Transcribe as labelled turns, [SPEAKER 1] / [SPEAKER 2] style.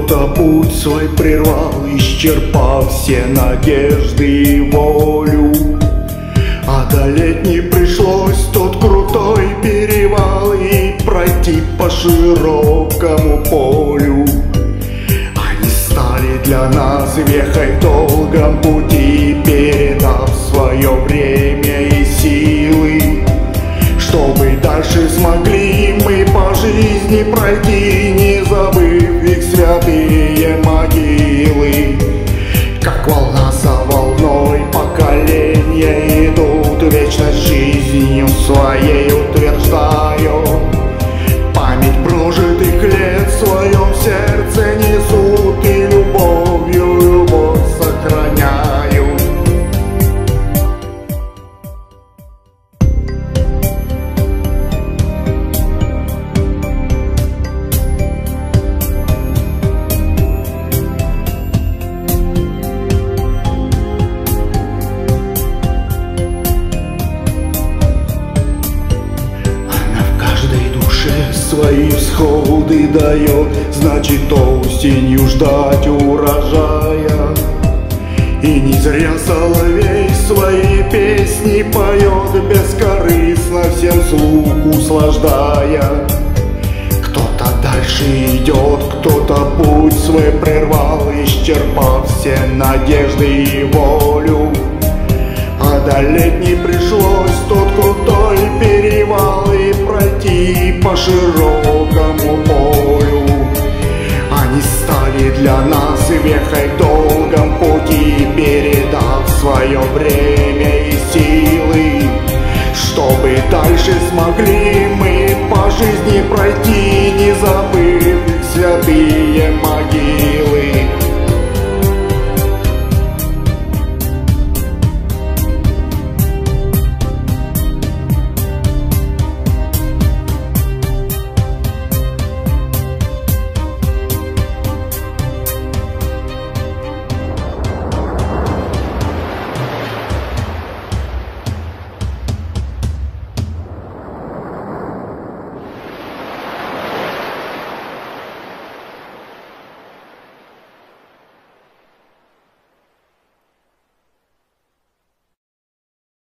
[SPEAKER 1] Кто-то путь свой прервал, исчерпав все надежды и волю. Одолеть не пришлось тот крутой перевал и пройти по широкому полю. Они стали для нас вехой в долгом пути, передав свое время и силы, чтобы дальше смогли мы по жизни пройти, не забыв их святые могилы. Как волна за волной поколения идут, вечность жизнью своей утверждаю. Память прожитых лет в своем сердце несут и любовью любовь сохраняют. Свои всходы дает, значит осенью ждать урожая. И не зря соловей свои песни поет, бескорыстно всем слух услаждая. Кто-то дальше идет, кто-то путь свой прервал, исчерпав все надежды и волю. Одолеть не пришлось тот крутой перевал и пройти по широкому полю. Они стали для нас вехой в долгом пути, передав свое время и силы, чтобы дальше смогли мы по жизни пройти, не забыв их святые